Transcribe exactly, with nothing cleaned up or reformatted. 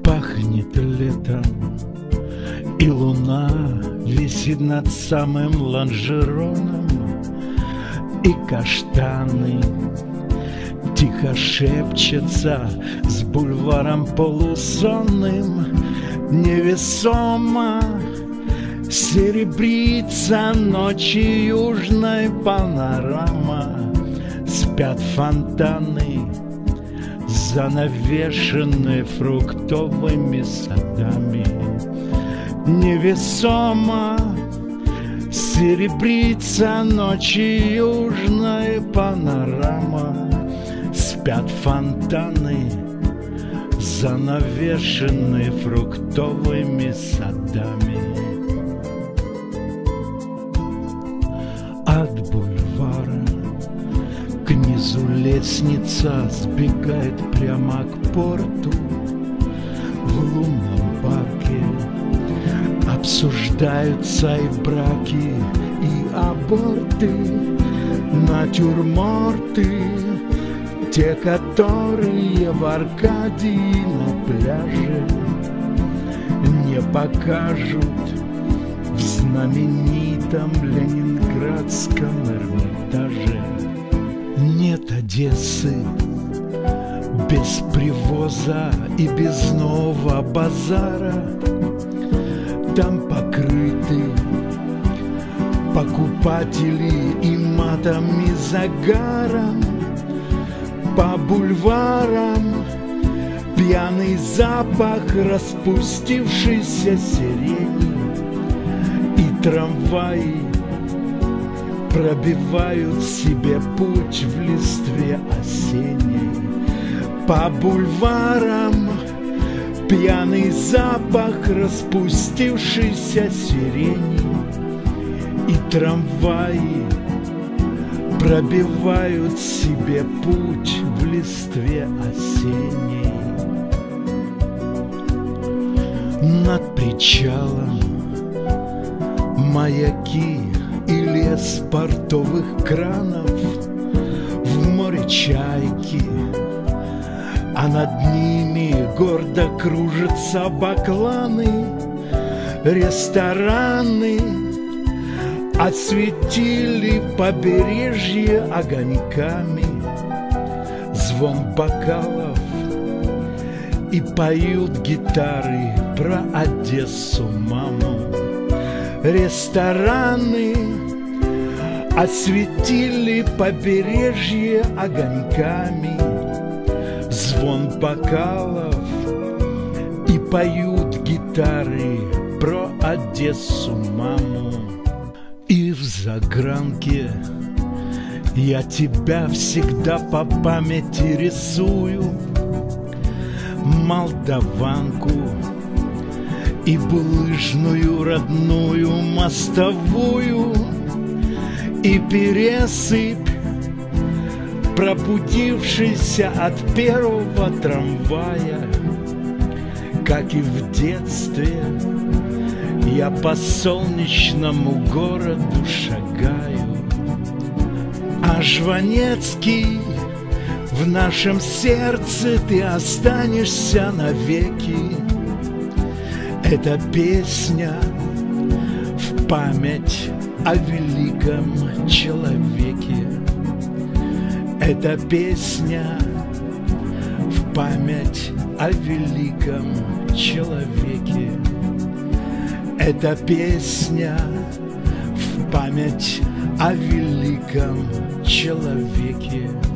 Пахнет летом, и луна висит над самым лонжероном, и каштаны тихо шепчется с бульваром полусонным. Невесомо серебрится ночи южной панорама. Спят фонтаны, занавешены фруктовыми садами. Невесомо серебрится ночи южной панорама. Спят фонтаны, занавешены фруктовыми садами. От бульвара к низу лестница сбегает прямо к порту. В лунном парке обсуждаются и браки, и аборты, натюрморты, те, которые в Аркадии на пляже не покажут в знаменитом ленинградском Эрмитаже. Нет Одессы без привоза и без нового базара. Там покрыты покупатели и матом, и загаром. По бульварам пьяный запах распустившейся сирени, и трамваи пробивают себе путь в листве осенней. По бульварам пьяный запах распустившейся сирени, и трамваи пробивают себе путь в листве осенней. Над причалом маяки и лес портовых кранов, в море чайки, а над ними гордо кружатся бакланы. Рестораны осветили побережье огоньками, звон бокалов, и поют гитары про Одессу, маму. Рестораны осветили побережье огоньками, звон бокалов, и поют гитары про Одессу, маму. И в загранке я тебя всегда по памяти рисую, молдаванку и булыжную родную мостовую, и пересыпь, пробудившийся от первого трамвая. Как и в детстве, я по солнечному городу шагаю, а Жванецкий, в нашем сердце ты останешься навеки. Эта песня в память о великом человеке. Эта песня в память о великом человеке. Эта песня в память о великом человеке.